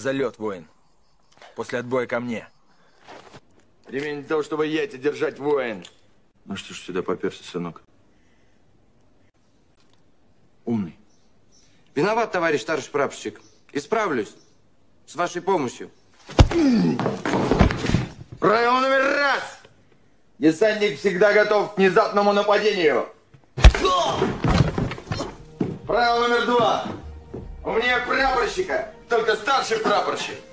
залет, воин. После отбоя ко мне. Ремень для того, чтобы яйца держать, воин. Ну что ж сюда поперся, сынок? Умный. Виноват, товарищ старший прапорщик. Исправлюсь. С вашей помощью. Правило номер раз. Десантник всегда готов к внезапному нападению. Правило номер два. У меня прапорщика, только старший прапорщик.